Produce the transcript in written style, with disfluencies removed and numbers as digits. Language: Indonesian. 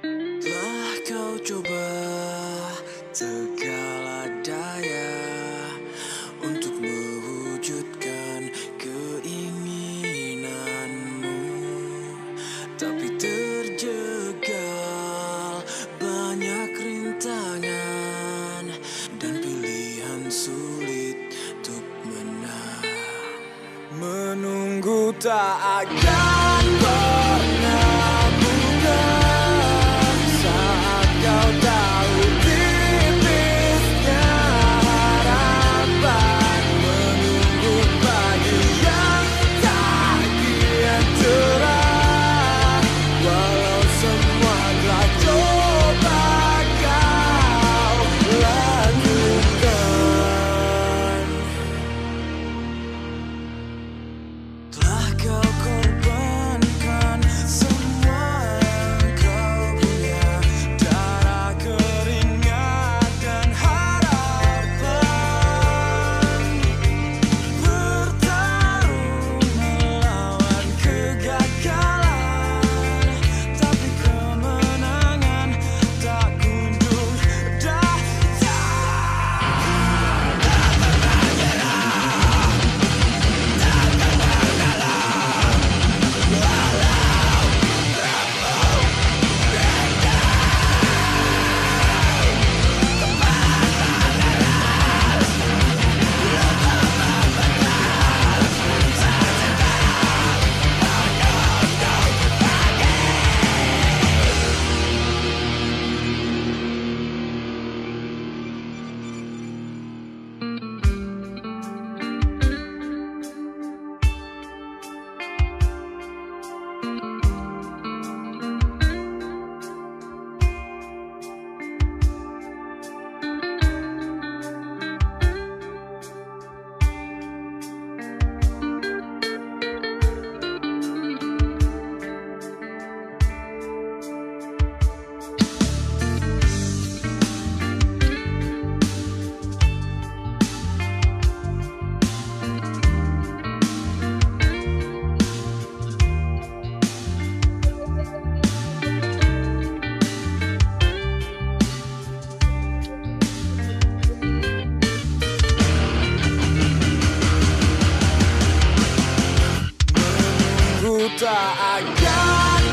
Telah kau coba segala daya untuk mewujudkan keinginanmu, tapi terjegal banyak rintangan dan pilihan sulit untuk menang. Menunggu tak akan pernah mudah saat kau tahu tipisnya harapan. Menunggu pagi yang tak kian cerah, walau semua telah coba kau lakukan. Telah kau korbankan semua yang kau punya, darah, keringat, dan harapan. Bertarung melawan kegagalan, tapi kemenangan tak kunjung datang. Menunggu tak akan